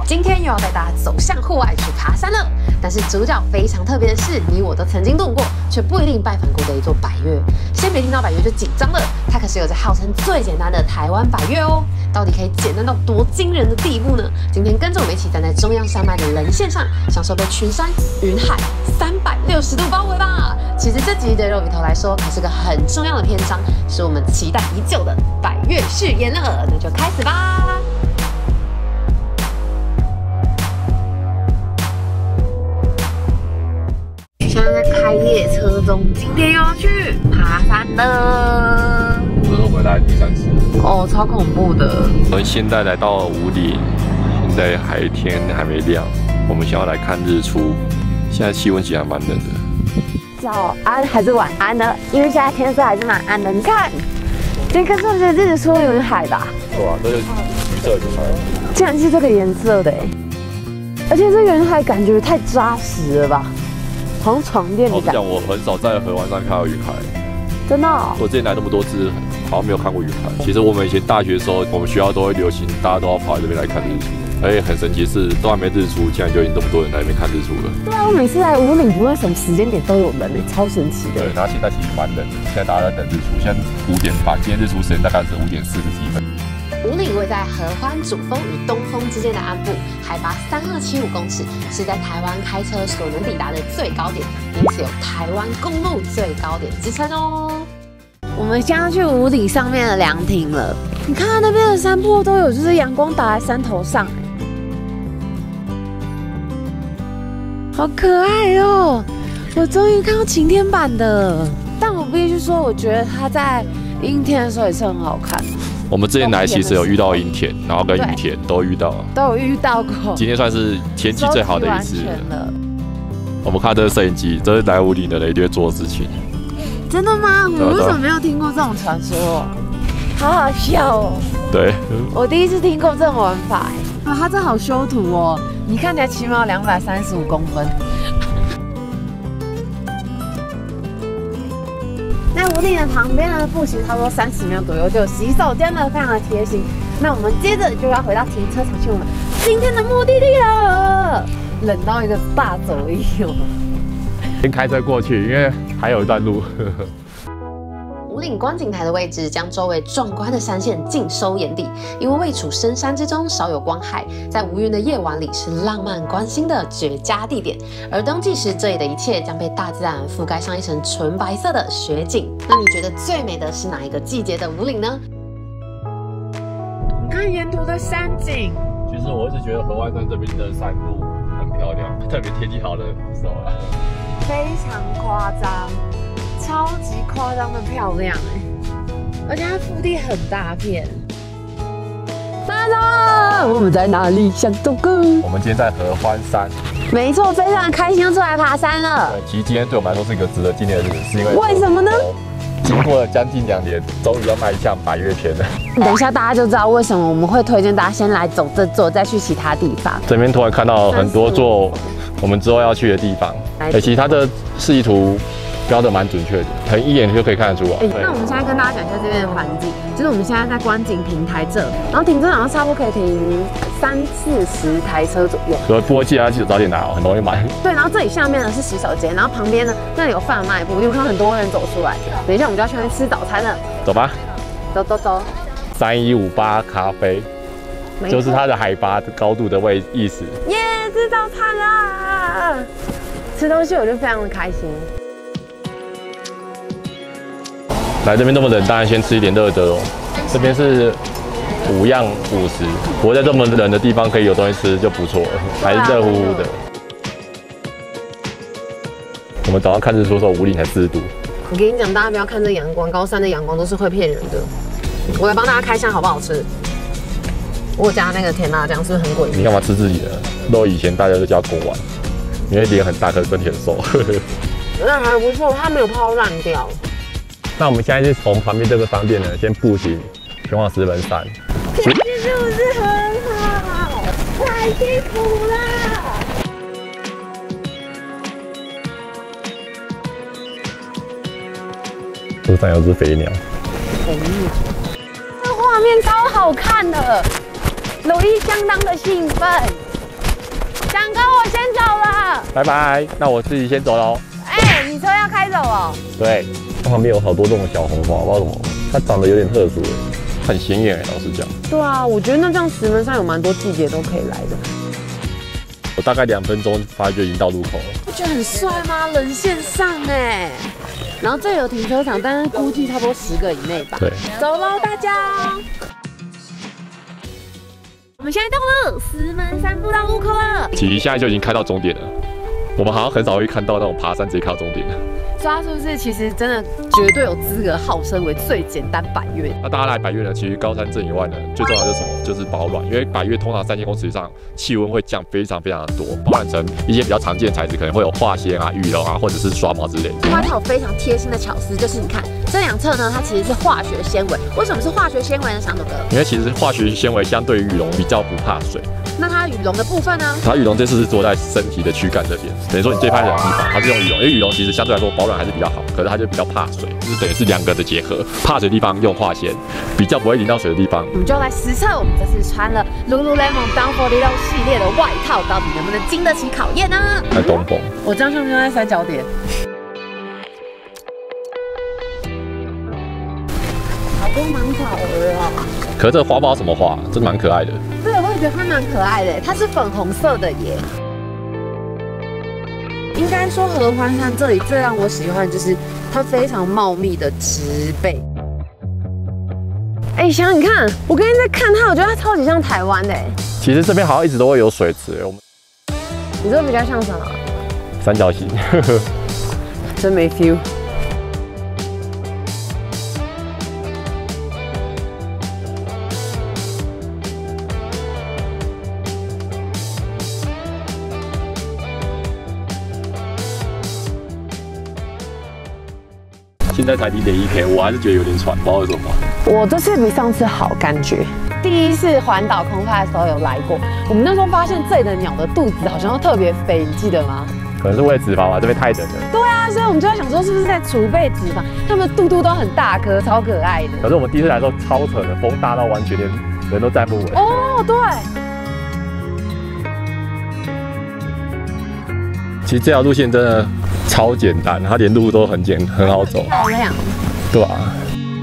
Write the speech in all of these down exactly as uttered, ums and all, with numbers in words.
今天又要带大家走向户外去爬山了。但是主角非常特别的是，你我都曾经动过，却不一定拜访过的一座百岳。先别听到百岳就紧张了，它可是有着号称最简单的台湾百岳哦。到底可以简单到多惊人的地步呢？今天跟着我们一起站在中央山脉的人线上，享受被群山、云海三百六十度包围吧。其实这集对肉笔头来说，可是个很重要的篇章，是我们期待已久的百岳序言了。那就开始吧。现在在开夜车中，今天又要去爬山了。 这是我们来第三次哦，超恐怖的。 我们现在来到武岭，现在还天还没亮，我们想要来看日出。现在气温其实还蛮冷的。 早安还是晚安呢？因为现在天色还是蛮暗的。你看，这个是不是日出云海吧？ 对啊，这是橘色云海。 竟然是这个颜色的哎！而且这云海感觉太扎实了吧？好像床垫的感觉。 我讲，我很少在河湾上看到云海， 真的、哦。 我之前来那么多次，好像没有看过云海。其实我们以前大学的时候，我们学校都会流行，大家都要跑来这边来看日出。而且很神奇的是，都还没日出，竟然就已经这么多人来这边看日出了。对啊， 我每次来武岭，不论什么时间点都有人诶，超神奇的。 对，然后现在其实蛮冷的，现在大家在等日出。现在五点半，今天日出时间大概是五点四十几分。 武岭位在合欢主峰与东峰之间的安部，海拔三二七五公尺，是在台湾开车所能抵达的最高点，因此有台湾公路最高点之称哦。我们现在去武岭上面的凉亭了，你看它那边的山坡都有，就是阳光打在山头上，好可爱哦！我终于看到晴天版的，但我必须说，我觉得它在阴天的时候也是很好看。 我们之前来其实有遇到阴天，然后跟雨天都遇到， 都有遇到过。 今天算是天气最好的一次了。我们看这个摄影机，这是来武岭的人一定会做的事情。真的吗？我为什么没有听过这种传说？好好笑哦！ 对， 我第一次听过这种玩法。啊，它这好修图哦！你看起来起码有两百三十五公分。在武岭的旁边呢，步行差不多三十秒左右就有洗手间了，非常的贴心。那我们接着就要回到停车场去我们今天的目的地了。冷到一个大走音哦。 先开车过去，因为还有一段路。 武岭观景台的位置将周围壮观的山线尽收眼底，因为位处深山之中，少有光害，在无云的夜晚里是浪漫观星的绝佳地点。而冬季时，这里的一切将被大自然覆盖上一层纯白色的雪景。那你觉得最美的是哪一个季节的武岭呢？你看沿途的山景。 其实我一直觉得合欢山这边的山路很漂亮，特别天气好的时候啊。 非常夸张。超级夸张的漂亮哎，而且它腹地很大片。大家我们在哪里？想走歌。 我们今天在合欢山。 没错，非常开心要出来爬山了。 对，其实今天对我们来说是一个值得纪念的日子，是因为为什么呢？ 经过了将近两年，终于要迈向百岳篇了。 等一下大家就知道为什么我们会推荐大家先来走这座，再去其他地方。 这边突然看到很多座我们之后要去的地方，哎，其实它的示意图标的蛮准确的，很一眼就可以看得出来。 欸、那我们现在跟大家讲一下这边的环境，就是我们现在在观景平台这，然后停车场差不多可以停三四十台车左右。所以不过记得要记得早点拿哦，很容易买。 对，然后这里下面呢是洗手间，然后旁边呢那里有贩卖部，有看到很多人走出来。等一下我们就要去那边吃早餐了。 走吧， 走走走。 三一五八咖啡，就是它的海拔高度的位意思。 耶，吃早餐啦！吃东西我就非常的开心。 来这边这么冷，当然先吃一点热的哦。这边是五样五十，不过在这么冷的地方可以有东西吃就不错了，还是热乎乎的。我们早上看日出的时候，武岭才四十度。 我跟你讲，大家不要看这阳光，高山的阳光都是会骗人的。我来帮大家开箱好不好吃？我加那个甜辣酱是不是很诡异？ 你干嘛吃自己的？肉以前大家都叫贡丸，因为脸很大，可是身体很瘦。 那还不错，它没有泡烂掉。 那我们现在是从旁边这个商店呢，先步行前往石门山。 天气是不是很好？太辛苦了。 路上有只飞鸟。 飞鸟。这画面超好看的，罗伊相当的兴奋。 翔哥，我先走了， 拜拜。那我自己先走喽。 哎，你车要开走哦？ 对，它旁边有好多这种小红花，不知道什么，它长得有点特殊，很显眼。老实讲。对啊，我觉得那这样石门山有蛮多季节都可以来的。 我大概两分钟，发现就已经到路口了。 不觉得很帅吗？人线上哎。然后这里有停车场，但是估计差不多十个以内吧。 对， 走喽，大家。我们现在到了石门山步道路口了。 其实现在就已经开到终点了。我们好像很少会看到那种爬山直接开到终点的。 所以他是不是其实真的绝对有资格号称为最简单百岳？ 那大家来百岳呢，其实高山症以外呢，最重要的是什么？就是保暖。因为百岳通常三千公尺以上，气温会降非常非常的多，保暖成一些比较常见的材质，可能会有化纤啊、羽绒啊，或者是刷毛之类的。 另外，它有非常贴心的巧思，就是你看这两侧呢，它其实是化学纤维。为什么是化学纤维呢？翔总哥？ 因为其实化学纤维相对于羽绒比较不怕水。 那它羽绒的部分呢？ 它羽绒这次是做在身体的躯干这边，等于说你最怕冷的地方，它是用羽绒，因为羽绒其实相对来说保暖还是比较好，可是它就比较怕水，就是等于是两个的结合。怕水的地方用化纤，比较不会淋到水的地方， 我们就来实测我们这次穿了 Lululemon Down for Little 系列的外套，到底能不能经得起考验呢？ 看东风， 我这样像不像在三角点？好多芒草儿哦。 可是这个花不知道什么花，真的蛮可爱的。 对，我也觉得它蛮可爱的，它是粉红色的耶。应该说合欢山这里最让我喜欢的就是它非常茂密的植被。哎，翔，你看，我刚才在看它，我觉得它超级像台湾的。 其实这边好像一直都会有水池，我们。 你这比较像什么？ 三角形。 真没 feel。 现在才零点一 K， 我还是觉得有点喘，不知道为什么。 我这次比上次好感觉。第一次环岛空拍的时候有来过，我们那时候发现这里的鸟的肚子好像都特别肥，你记得吗？ 可能是为了脂肪吧，这边太冷了。 对啊，所以我们就在想说，是不是在储备脂肪？它们的肚肚都很大颗，超可爱的。 可是我们第一次来的时候超扯的，风大到完全连人都站不稳。 哦，对。 其实这条路线真的超简单，它连路都很简很好走， 漂亮， 对啊。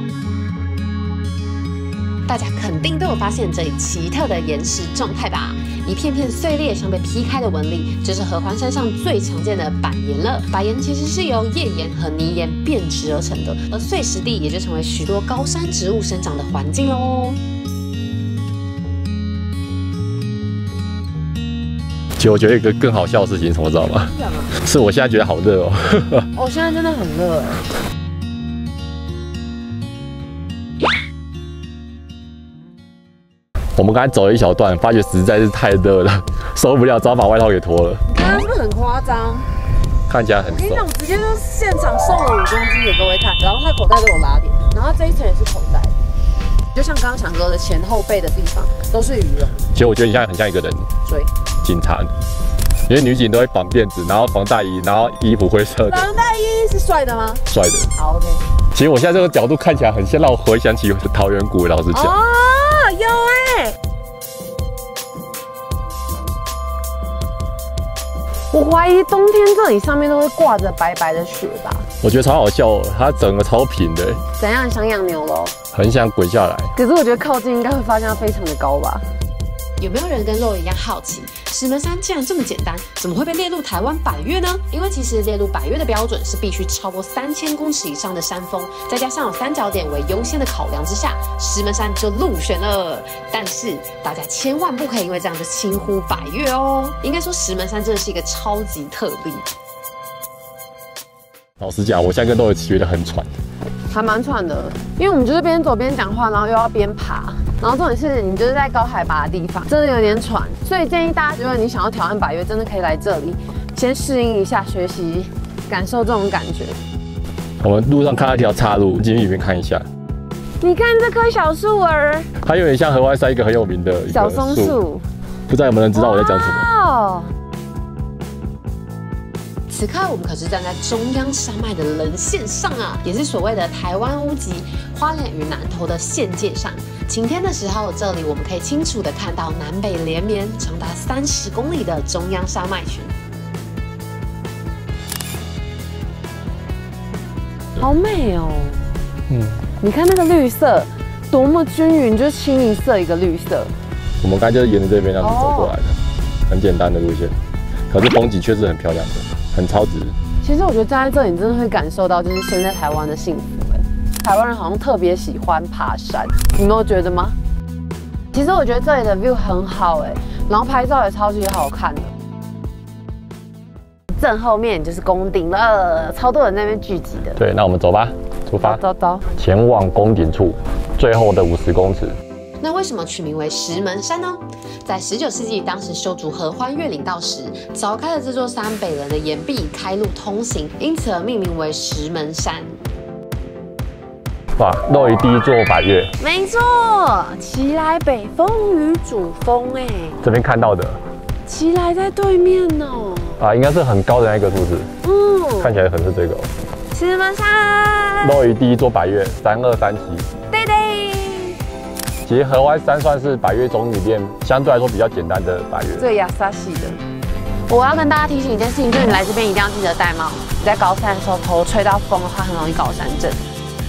大家肯定都有发现这里奇特的岩石状态吧？一片片碎裂像被劈开的纹理，这是合欢山上最常见的板岩了。板岩其实是由页岩和泥岩变质而成的，而碎石地也就成为许多高山植物生长的环境喽。 其实我觉得一个更好笑的事情是什么，知道吗？是我现在觉得好热哦。 哦，现在真的很热哎。 我们刚才走了一小段，发觉实在是太热了，受不了，只好把外套给脱了。 你看是不是很夸张？ 看起来很瘦。我跟你讲，我直接就是现场送了五公斤给各位看，然后他口袋都有拉链，然后这一层也是口袋，就像刚刚翔哥的前后背的地方都是羽绒。 其实我觉得你现在很像一个人， 对， 警察。因为女警都会绑辫子，然后防弹衣，然后衣服灰色的。 防弹衣是帅的吗？ 帅的。 好 ，OK。 其实我现在这个角度看起来很像，让我回想起桃源谷，老实讲。 哦，有哎、欸。我怀疑冬天这里上面都会挂着白白的雪吧。 我觉得超好笑哦，它整个超平的。 怎样？想养牛喽？ 很想滚下来。 可是我觉得靠近应该会发现它非常的高吧。有没有人跟肉一样好奇，石门山既然这么简单，怎么会被列入台湾百岳呢？因为其实列入百岳的标准是必须超过三千公尺以上的山峰，再加上有三角点为优先的考量之下，石门山就入选了。但是大家千万不可以因为这样就轻忽百岳哦。应该说石门山真的是一个超级特例。 老实讲，我现在跟豆子觉得很喘， 还蛮喘的，因为我们就是边走边讲话，然后又要边爬，然后重点是你就是在高海拔的地方，真的有点喘，所以建议大家，如果你想要挑战百岳，真的可以来这里，先适应一下，学习感受这种感觉。 我们路上看到一条岔路，进去里面看一下。 你看这棵小树儿， 它有点像合欢山一个很有名的小松树， 不知道有没有人知道我在讲什么？ 此刻我们可是站在中央山脉的人线上啊，也是所谓的台湾屋脊、花莲与南投的县界上。晴天的时候，这里我们可以清楚的看到南北连绵、长达三十公里的中央山脉群。好美哦！嗯，你看那个绿色，多么均匀，就是清一色一个绿色。 我们刚才就是沿着这边这样子走过来的，哦、很简单的路线，可是风景确实很漂亮的，很超值。 其实我觉得站在这里，你真的会感受到就是生在台湾的幸福哎。台湾人好像特别喜欢爬山，你没有觉得吗？其实我觉得这里的 view 很好哎，然后拍照也超级好看的。正后面就是宫顶了，超多人在那边聚集的。 对，那我们走吧，出发， 走走， 前往宫顶处，最后的五十公尺。 那为什么取名为石门山呢？在十九世纪，当时修筑合欢越岭道时，凿开了这座山北人的岩壁，开路通行，因此而命名为石门山。 哇，肉鱼第一座百岳， 没错，奇来北峰与主峰哎， 这边看到的。 奇来在对面哦， 啊，应该是很高的那个数字，嗯，看起来很是这个。 石门山， 肉鱼第一座百岳，三二三七， 对对。 其实合欢山算是百岳中里面相对来说比较简单的百岳， 最亚萨系的。我要跟大家提醒一件事情，就是你来这边一定要记得戴帽。你在高山的时候，头吹到风的话，很容易高山症。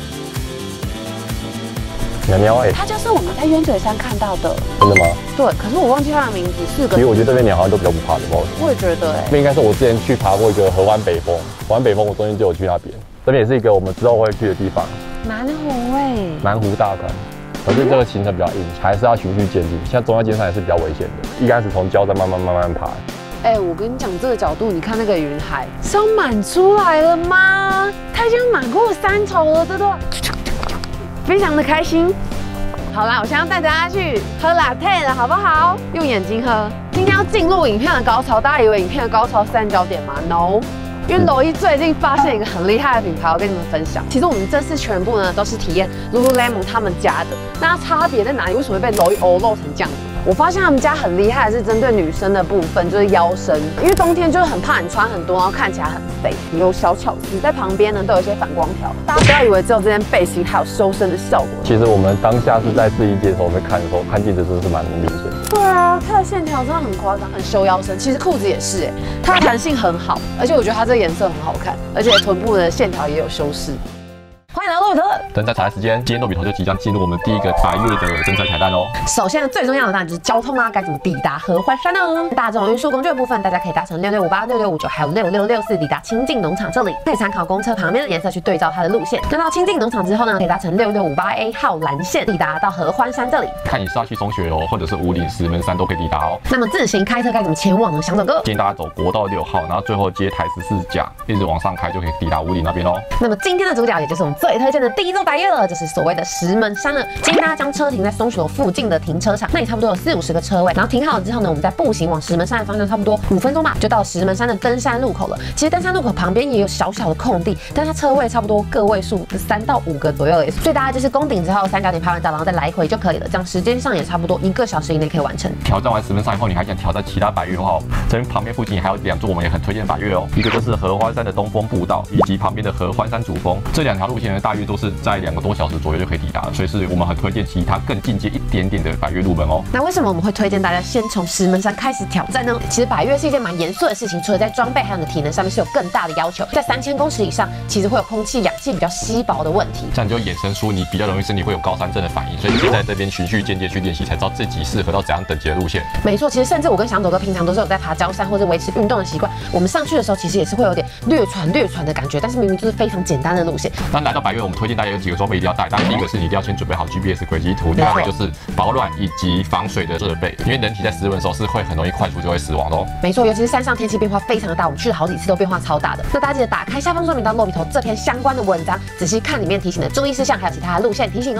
鸟鸟哎， 它就是我们在鸢嘴山看到的。 真的吗？对， 可是我忘记它的名字，是个。 其实我觉得这边鸟好像都比较不怕的，不好意思。 我也觉得哎、欸。 这边应该是我之前去爬过一个合欢北峰，合欢北峰我中间就有去那边，这边也是一个我们之后会去的地方。 南湖哎， 南湖大团。可是这个行程比较硬，还是要循序渐进。像中央尖山也是比较危险的，一开始从礁山慢慢慢慢爬。 哎、欸，我跟你讲，这个角度，你看那个云海是要满出来了吗？它已经满过山头了，对不对？非常的开心。好啦，我现在要带大家去喝 latte 了，好不好？用眼睛喝。今天要进入影片的高潮，大家以为影片的高潮是三角点吗 ？No。因为柔一最近发现一个很厉害的品牌，我跟你们分享。其实我们这次全部呢都是体验 Lululemon 他们家的，那差别在哪里？为什么会被柔一欧露成这样子？我发现他们家很厉害的是针对女生的部分，就是腰身，因为冬天就是很怕你穿很多，然后看起来很肥。有小巧思，在旁边呢都有一些反光条，大家不要以为只有这件背心还有收身的效果。 其实我们当下是在试衣间的时候在看的时候，看镜子真的是蛮明显的。 对啊，它的线条真的很夸张，很修腰身。其实裤子也是哎，它的弹性很好，而且我觉得它这个颜色很好看，而且臀部的线条也有修饰。欢迎来到洛比特。 登山彩蛋时间，今天洛比特就即将进入我们第一个百岳的登山彩蛋哦。 首先呢，最重要的当然就是交通啊，该怎么抵达合欢山呢？大众运输工具的部分，大家可以搭乘六六五八、六六五九，还有六六六四抵达清境农场这里，可以参考公车旁边的颜色去对照它的路线。那到清境农场之后呢，可以搭乘六六五八 A 号蓝线抵达到合欢山这里。 看你是要去中学哦，或者是武岭、石门山都可以抵达哦。 那么自行开车该怎么前往呢？想走哥建议大家走国道六号，然后最后接台十四甲，一直往上开就可以抵达武岭那边哦。 那么今天的主角，也就是我们最推荐的第一座百岳了，就是所谓的石门山了。建议大家将车停在松雪楼附近的停车场，那里差不多有四五十个车位。然后停好了之后呢，我们再步行往石门山的方向，差不多五分钟吧，就到石门山的登山路口了。其实登山路口旁边也有小小的空地，但它车位差不多个位数三到五个左右而已。所以大家就是攻顶之后三角点拍完照，然后再来回就可以了。这样时间上也差不多一个小时以内可以完成。 挑战完石门山以后，你还想挑战其他百岳的话，这边旁边附近还有两座我们也很推荐的百岳哦。一个就是合欢山的东峰步道，以及旁边的合欢山主峰。这两条路线呢，大约都是在两个多小时左右就可以抵达了，所以是我们很推荐其他更进阶一点点的百岳入门哦。 那为什么我们会推荐大家先从石门山开始挑战呢？其实百岳是一件蛮严肃的事情，除了在装备还有你的体能上面是有更大的要求，在三千公尺以上，其实会有空气氧气比较稀薄的问题， 这样就衍生出你比较容易身体会有高山症的反应，所以你可以在这边循序渐进去练习，才知道自己适合到怎样等级的路线。 没错，其实甚至我跟翔走哥平常都是有在爬高山或者维持运动的习惯，我们上去的时候其实也是会有点略喘略喘的感觉，但是明明就是非常简单的路线。 那来到百岳，我们推荐大家有几个装备一定要带，当然第一个是你一定要先准备好 G P S 轨迹图，第二个就是保暖以及防水的设备，因为人体在失温的时候是会很容易快速就会死亡的哦。 没错，尤其是山上天气变化非常的大，我们去了好几次都变化超大的。那大家记得打开下方说明到洛比头这篇相关的文章，仔细看里面提醒的注意事项，还有其他的路线提醒哦。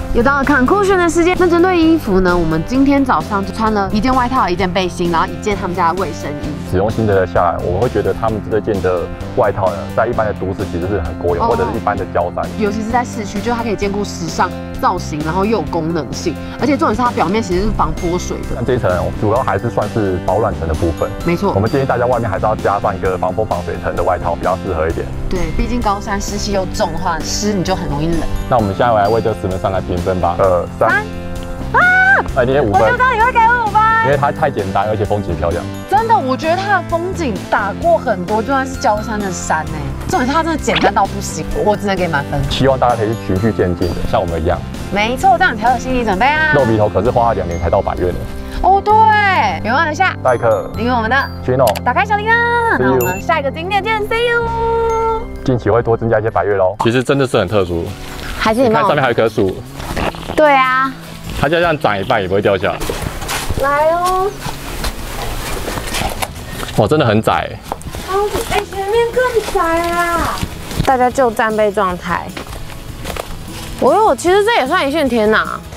又到了看酷炫的时间。那针对衣服呢，我们今天早上就穿了一件外套、一件背心，然后一件他们家的卫生衣。 使用心得下来，我们会觉得他们这件的外套呢，在一般的都市其实是很够用，哦、或者是一般的郊山， 尤其是在市区，就它可以兼顾时尚、造型，然后又有功能性，而且重点是它表面其实是防泼水的。 那这一层主要还是算是保暖层的部分。 没错， 我们建议大家外面还是要加上一个防风防水层的外套，比较适合一点。 对，毕竟高山湿气又重的话，湿你就很容易冷。 那我们现在来为这十门上来评分吧。二三啊！哎，今天五分。我就知道你会给我五分， 因为它太简单，而且风景漂亮。 真的，我觉得它的风景打过很多，就算是郊山的山呢。重点是它真的简单到不行，我只能给满分。 希望大家可以循序渐进的，像我们一样。 没错，这样才有心理准备啊。 肉鼻头可是花了两年才到百越呢。 哦，对，别忘了下待客订阅我们的 channel， 打开小铃铛。那我们下一个景点见 ，See you。 近期会多增加一些百越喽。其实真的是很特殊， 还是你看上面还有一棵树。 对啊， 它就这样长一半也不会掉下来。 来哦。 哇，真的很窄。 超级，哎，前面更窄啊！大家就战备状态。哦哟，其实这也算一线天呐。